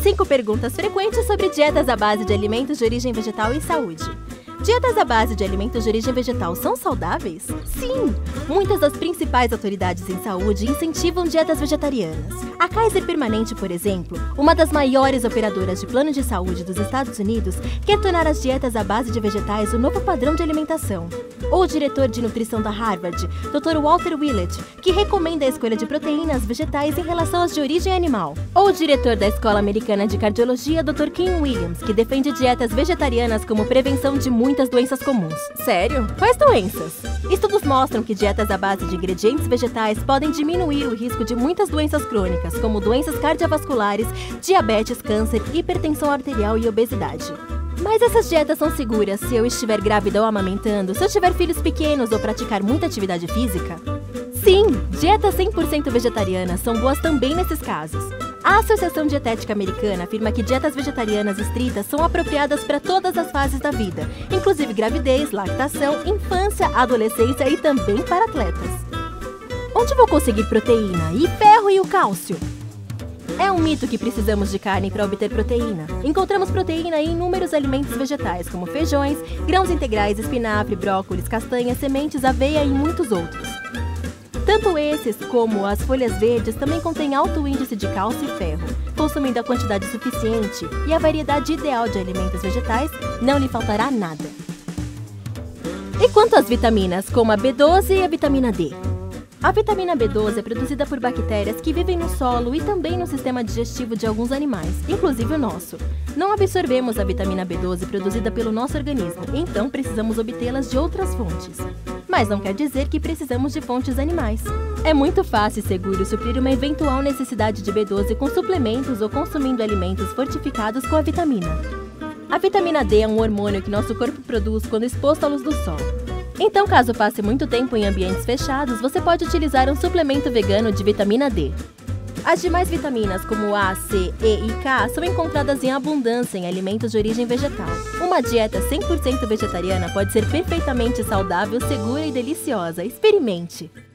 5 perguntas frequentes sobre dietas à base de alimentos de origem vegetal e saúde. Dietas à base de alimentos de origem vegetal são saudáveis? Sim! Muitas das principais autoridades em saúde incentivam dietas vegetarianas. A Kaiser Permanente, por exemplo, uma das maiores operadoras de plano de saúde dos Estados Unidos, quer tornar as dietas à base de vegetais o novo padrão de alimentação. Ou o diretor de nutrição da Harvard, Dr. Walter Willett, que recomenda a escolha de proteínas vegetais em relação às de origem animal. Ou o diretor da Escola Americana de Cardiologia, Dr. Kim Williams, que defende dietas vegetarianas como prevenção de muitas doenças comuns. Sério? Quais doenças? Estudos mostram que dietas à base de ingredientes vegetais podem diminuir o risco de muitas doenças crônicas, como doenças cardiovasculares, diabetes, câncer, hipertensão arterial e obesidade. Mas essas dietas são seguras se eu estiver grávida ou amamentando, se eu tiver filhos pequenos ou praticar muita atividade física? Sim, dietas 100% vegetarianas são boas também nesses casos. A Associação Dietética Americana afirma que dietas vegetarianas estritas são apropriadas para todas as fases da vida, inclusive gravidez, lactação, infância, adolescência e também para atletas. Onde vou conseguir proteína? E ferro e o cálcio? É um mito que precisamos de carne para obter proteína. Encontramos proteína em inúmeros alimentos vegetais, como feijões, grãos integrais, espinafre, brócolis, castanhas, sementes, aveia e muitos outros. Tanto esses como as folhas verdes também contêm alto índice de cálcio e ferro. Consumindo a quantidade suficiente e a variedade ideal de alimentos vegetais, não lhe faltará nada. E quanto às vitaminas, como a B12 e a vitamina D? A vitamina B12 é produzida por bactérias que vivem no solo e também no sistema digestivo de alguns animais, inclusive o nosso. Não absorvemos a vitamina B12 produzida pelo nosso organismo, então precisamos obtê-las de outras fontes. Mas não quer dizer que precisamos de fontes animais. É muito fácil e seguro suprir uma eventual necessidade de B12 com suplementos ou consumindo alimentos fortificados com a vitamina. A vitamina D é um hormônio que nosso corpo produz quando exposto à luz do sol. Então, caso passe muito tempo em ambientes fechados, você pode utilizar um suplemento vegano de vitamina D. As demais vitaminas, como A, C, E e K, são encontradas em abundância em alimentos de origem vegetal. Uma dieta 100% vegetariana pode ser perfeitamente saudável, segura e deliciosa. Experimente!